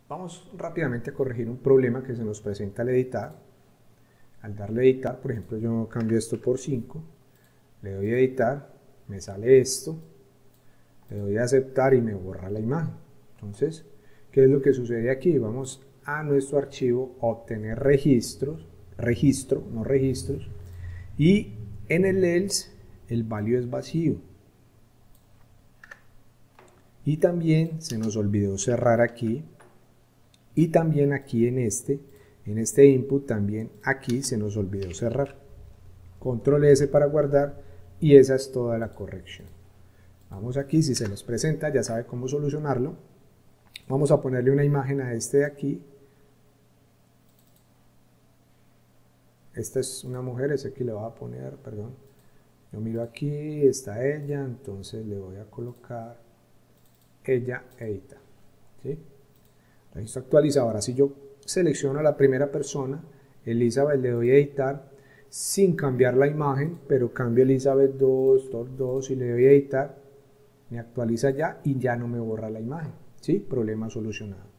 Vamos rápidamente a corregir un problema que se nos presenta al editar. Al darle a editar, por ejemplo, yo cambio esto por 5, le doy a editar, me sale esto, le doy a aceptar y me borra la imagen. Entonces, ¿qué es lo que sucede aquí? Vamos a nuestro archivo, obtener registro, no registros, y en el else el value es vacío. Y también se nos olvidó cerrar aquí, y también aquí en este input, también aquí se nos olvidó cerrar. Control S para guardar, y esa es toda la corrección. Vamos aquí, si se nos presenta, ya sabe cómo solucionarlo. Vamos a ponerle una imagen a este de aquí. Esta es una mujer, ese aquí le voy a poner, perdón. Yo miro aquí, está ella, entonces le voy a colocar ella edita. ¿Sí? Registro actualizado. Ahora si yo selecciono a la primera persona, Elizabeth, le doy a editar sin cambiar la imagen, pero cambio Elizabeth 2 y le doy a editar, me actualiza ya y ya no me borra la imagen. ¿Sí? Problema solucionado.